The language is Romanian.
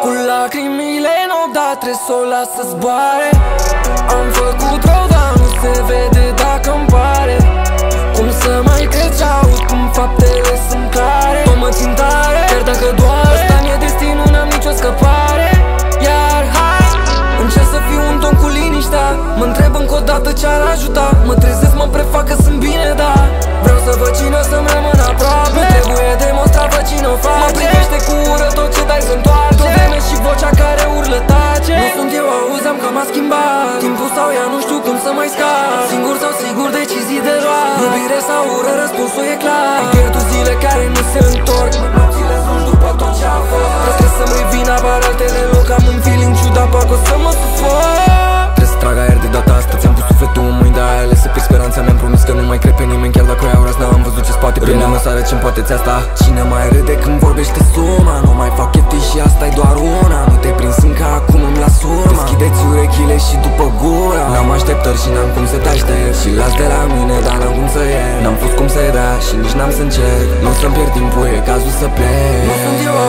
Cu lacrimile în ochi, dar trebuie s-o las să zboare. Am făcut rău, dar nu se vede dacă-mi pare. Cum să mai cred ce aud cum faptele sunt clare? Tot mă țin tare, chiar dacă doare. Ăsta mi-e destinul, n-am nicio scăpare. Iar hai, încerc să fiu un ton cu liniștea. Mă întreb încă o dată ce-ar ajuta. Mă trezesc, mă prefac că sunt bine, da. Vreau să văd cine o să-mi rămân aproape. Nu trebuie demonstrat, văd cine o face. Mă privește cu ură, tot ce dai se întoarce. Tot vreme și vocea care urlă tace. Nu sunt eu, auzeam că m-a schimbat timpul sau ea, nu știu cum să mai scap. Singur sau sigur, decizii de luat. Iubire sau ură, răspunsul e clar. Am pierdut zile care nu se întorc. Nopțile sunt după tot ce a fost. Trebuie să-mi revin, apar altele loc. Am un feeling ciudat, parcă o să mă sufoc. Trebuie să trag aer de data asta. Ți-am pus sufletul în mâini, dar ai ales să pierd speranța. Mi-am promis că nu mai cred pe nimeni, chiar dacă ai raz, n-am văzut ce spate pe mine. Mă sară ce-mi poate ți asta. Cine mai râde când vorbește suma? Nu mai fac cheftii și asta e doar una. Nu te prins încă acum, îmi las urma. Deschideți urechile și după gura. N-am așteptări și n-am cum să te aștept. Și las de la mine, dar n-am cum să ies. N-am fost cum să-i dea și nici n-am să încerc. Nu o să-mi pierd timpul, e cazul să plec. Nu sunt eu,